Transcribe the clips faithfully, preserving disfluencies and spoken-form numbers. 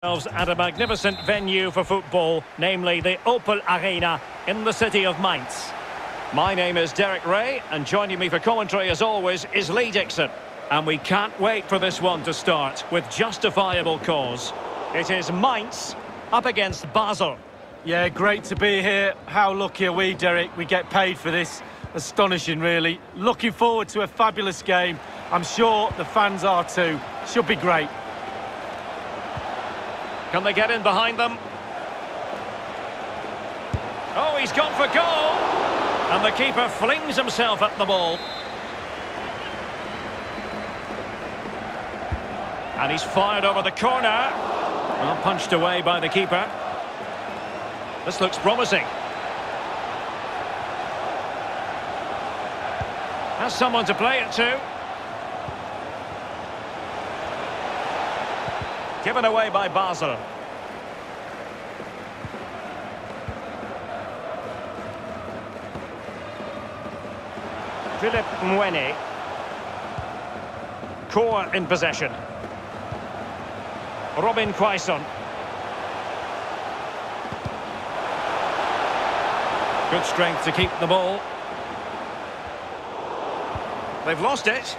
At a magnificent venue for football, namely the Opel Arena in the city of Mainz. My name is Derek Ray, and joining me for commentary as always is Lee Dixon. And we can't wait for this one to start with justifiable cause. It is Mainz up against Basel. Yeah, great to be here. How lucky are we, Derek? We get paid for this. Astonishing, really. Looking forward to a fabulous game. I'm sure the fans are too. Should be great. Can they get in behind them? Oh, he's gone for goal! And the keeper flings himself at the ball. And he's fired over the corner. Well, punched away by the keeper. This looks promising. Has someone to play it to. Given away by Basel. Philippe Mwene. Core in possession. Robin Quaison. Good strength to keep the ball. They've lost it.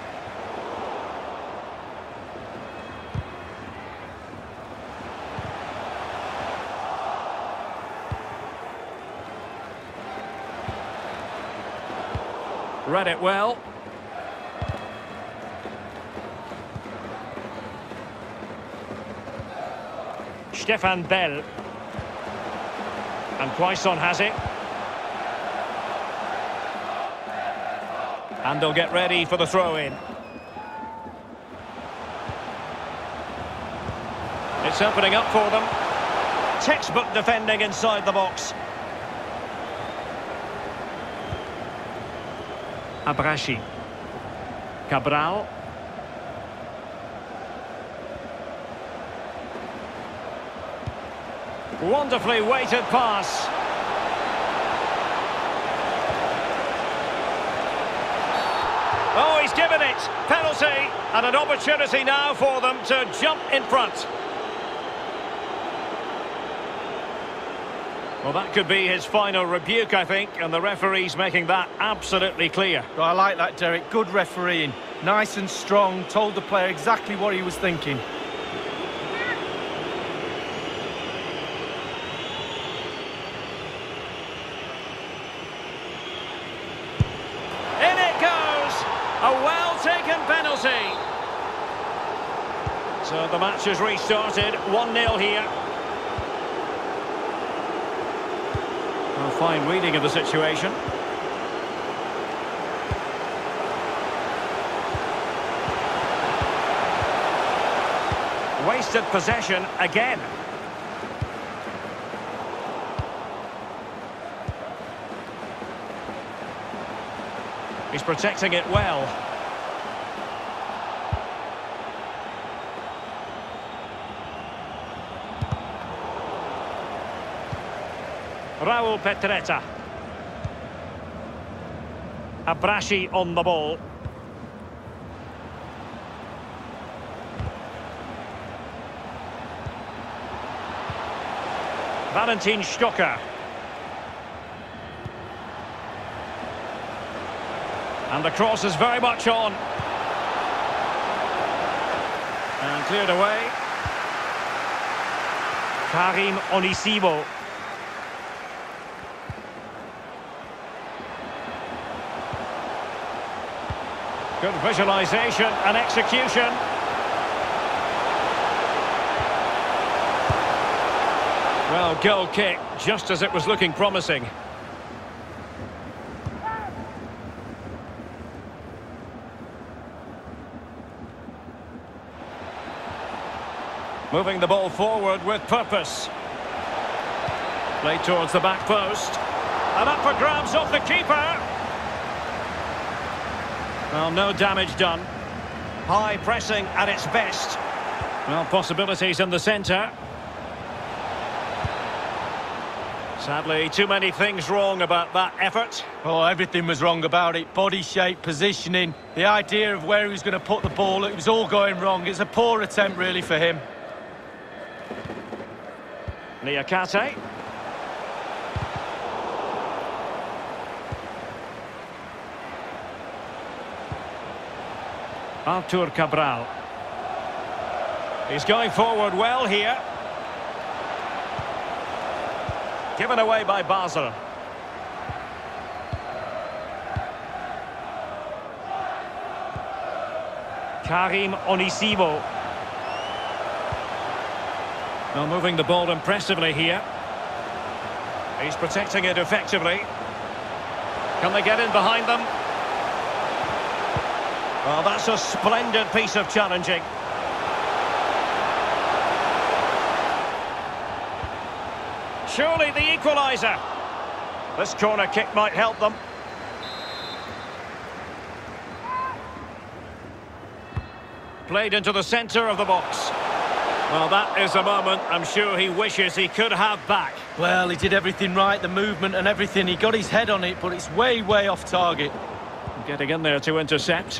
Read it well. Stefan Bell. And Quaison has it. And they'll get ready for the throw-in. It's opening up for them. Textbook defending inside the box. Abrashi. Cabral. Wonderfully weighted pass. Oh, he's given it. Penalty. And an opportunity now for them to jump in front. Well, that could be his final rebuke, I think, and the referee's making that absolutely clear. Well, I like that, Derek. Good refereeing. Nice and strong. Told the player exactly what he was thinking. In it goes! A well-taken penalty. So the match has restarted. one nil here. A fine reading of the situation. Wasted possession again. He's protecting it well. Raul Petretta. Abrashi on the ball. Valentin Stocker. And the cross is very much on. And cleared away. Karim Onisivo. Good visualisation and execution. Well, goal kick, just as it was looking promising. Moving the ball forward with purpose. Played towards the back post. And up for grabs off the keeper. Well, no damage done. High pressing at its best. Well, possibilities in the centre. Sadly, too many things wrong about that effort. Oh, everything was wrong about it. Body shape, positioning, the idea of where he was going to put the ball, it was all going wrong. It's a poor attempt, really, for him. Niakate. Artur Cabral. He's going forward well here. Given away by Basel. Karim Onisivo. Now moving the ball impressively here. He's protecting it effectively. Can they get in behind them? Well, that's a splendid piece of challenging. Surely the equaliser. This corner kick might help them. Played into the centre of the box. Well, that is a moment I'm sure he wishes he could have back. Well, he did everything right, the movement and everything. He got his head on it, but it's way, way off target. Getting in there to intercept.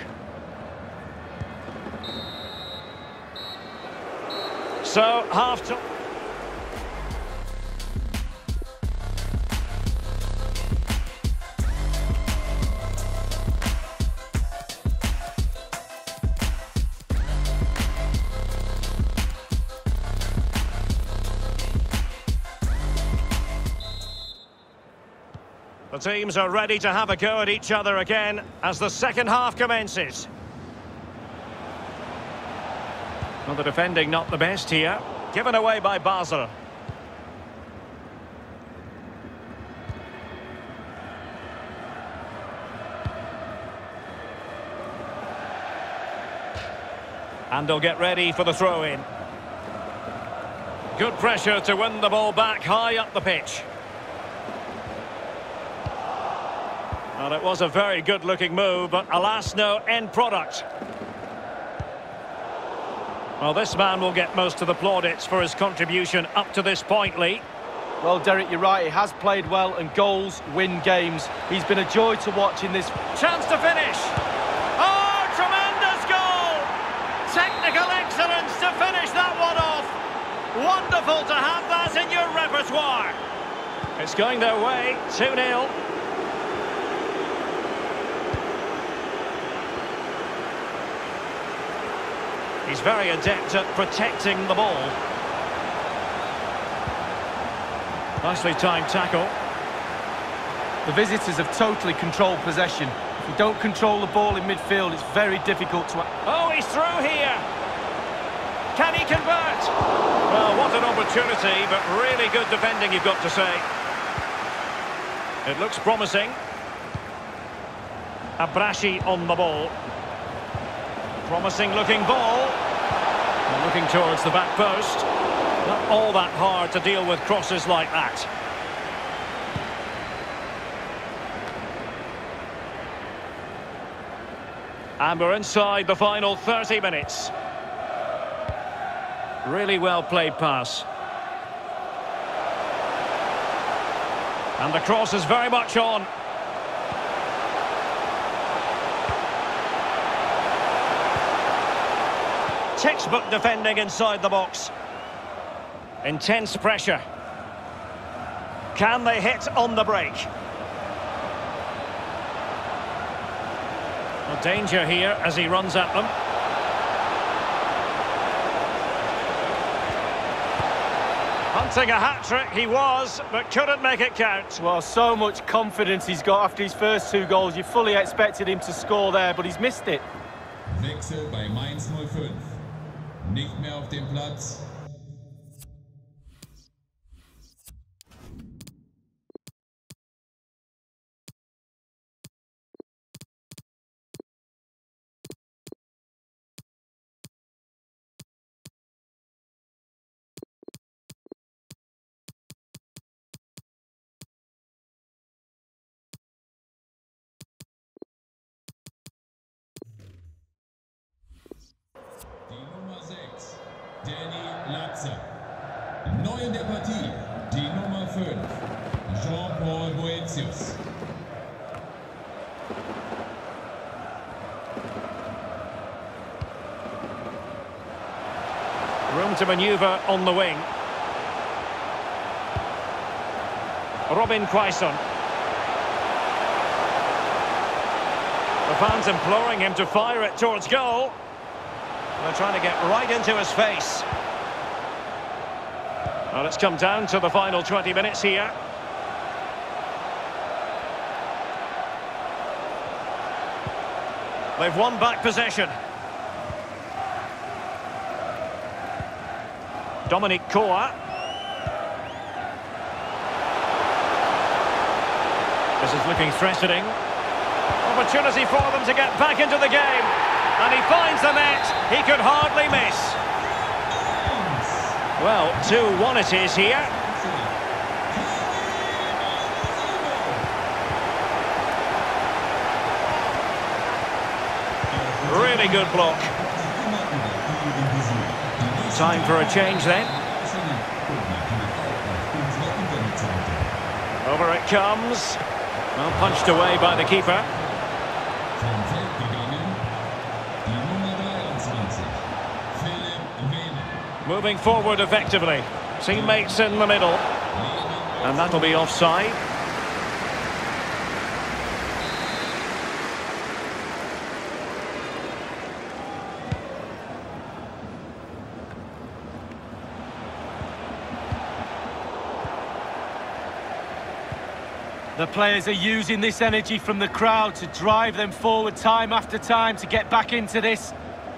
So, half time. The teams are ready to have a go at each other again as the second half commences. Well, the defending not the best here. Given away by Basel. And they'll get ready for the throw-in. Good pressure to win the ball back high up the pitch. Well, it was a very good-looking move, but alas, no end product. Well, this man will get most of the plaudits for his contribution up to this point, Lee. Well, Derek, you're right. He has played well, and goals win games. He's been a joy to watch in this. Chance to finish. Oh, tremendous goal! Technical excellence to finish that one off. Wonderful to have that in your repertoire. It's going their way, two nil. He's very adept at protecting the ball. Nicely timed tackle. The visitors have totally controlled possession. If you don't control the ball in midfield, it's very difficult to... Oh, he's through here. Can he convert? Well, what an opportunity, but really good defending, you've got to say. It looks promising. Abrashi on the ball. Promising looking ball. And looking towards the back post. Not all that hard to deal with crosses like that. And we're inside the final thirty minutes. Really well played pass. And the cross is very much on. Textbook defending inside the box. Intense pressure. Can they hit on the break? Well, danger here as he runs at them. Hunting a hat-trick he was, but couldn't make it count. Well, so much confidence he's got after his first two goals. You fully expected him to score there, but he's missed it. Wechsel bei Mainz null fünf. Nicht mehr auf dem Platz. Danny Latzer. Neu in der Partie, die Nummer fünf, Jean-Paul Boetius. Room to manoeuvre on the wing. Robin Quaison. The fans imploring him to fire it towards goal. They're trying to get right into his face. Well, it's come down to the final twenty minutes here. They've won back possession. Dominic Koa. This is looking threatening. Opportunity for them to get back into the game. And he finds the net. He could hardly miss. Well, two one it is here. Really good block. Time for a change then. Over it comes. Well, punched away by the keeper. Moving forward effectively. Teammates in the middle. And that'll be offside. The players are using this energy from the crowd to drive them forward time after time to get back into this.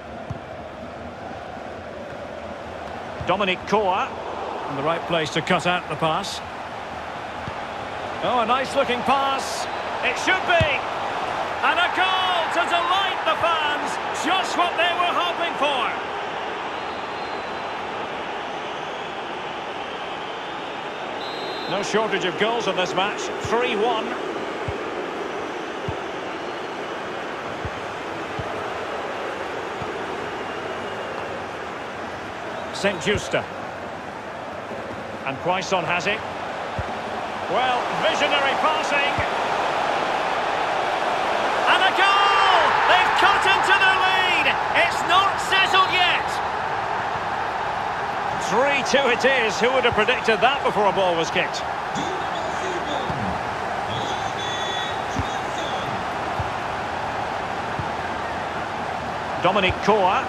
Dominic Koa in the right place to cut out the pass. Oh, a nice looking pass. It should be. And a goal to delight the fans. Just what they were hoping for. No shortage of goals in this match. three one. Saint Justa. And Quaison has it. Well, visionary passing. And a goal! They've cut into the lead! It's not settled yet! three two it is. Who would have predicted that before a ball was kicked? Dominic Koa.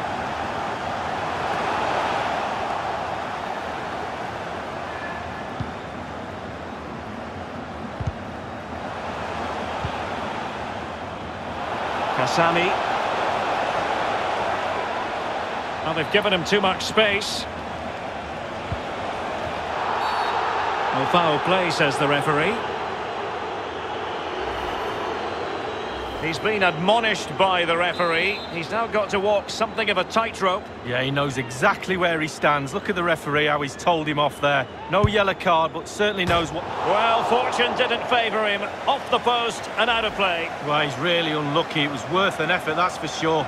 Kasami. Well, they've given him too much space. No foul play, says the referee. He's been admonished by the referee. He's now got to walk something of a tightrope. Yeah, he knows exactly where he stands. Look at the referee, how he's told him off there. No yellow card, but certainly knows what... Well, fortune didn't favour him. Off the post and out of play. Well, he's really unlucky. It was worth an effort, that's for sure.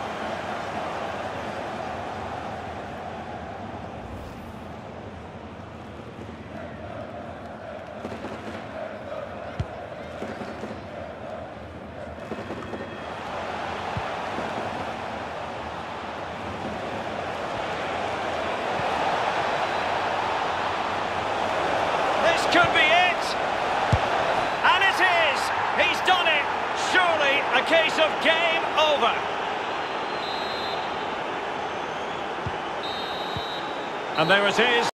Could be it, and it is. He's done it. Surely a case of game over. And there it is.